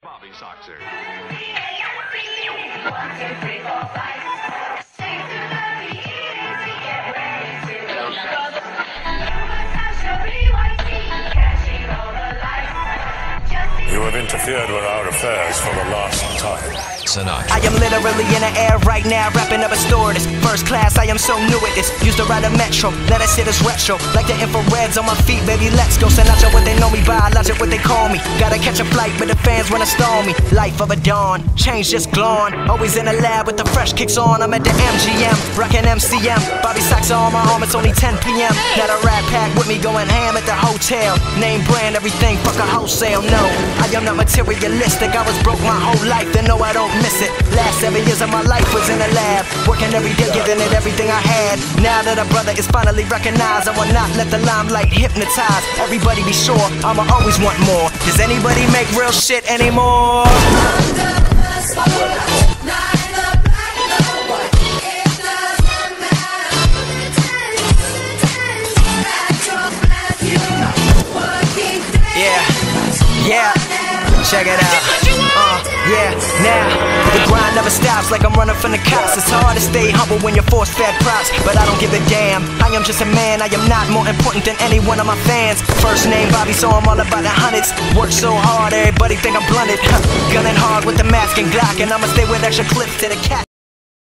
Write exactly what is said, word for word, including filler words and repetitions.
Bobby Soxer. You have interfered with our affairs for the last time. Sinatra. I am literally in the air right now, wrapping up a stewardess. First class, I am so new at this. Used to ride a metro, let us hit us retro. Like the infrareds on my feet, baby, let's go. Sinatra, what they know me by, logic, what they call me. Gotta catch a flight, but the fans wanna stall me. Life of a dawn, change just glowing. Always in the lab with the fresh kicks on. I'm at the M G M, rockin' M C M. Bobby Soxer on my arm, it's only ten P M Now the Rat Pack with me going ham at the hotel. Name brand, everything, fuck a wholesale, no. I am not materialistic, I was broke my whole life, then no, I don't miss it. Last seven years of my life was in the lab, working every day, giving it everything I had. Now that a brother is finally recognized, I will not let the limelight hypnotize. Everybody be sure, I'ma always want more. Does anybody make real shit anymore? Yeah, yeah, check it out. Uh, yeah, now the grind never stops, like I'm running from the cops. It's hard to stay humble when you're force-fed props, but I don't give a damn. I am just a man, I am not more important than any one of my fans. First name Bobby, so I'm all about the hundreds. Work so hard, everybody think I'm blunted. Gunning hard with the mask and Glock, and I'ma stay with extra clips to the cat.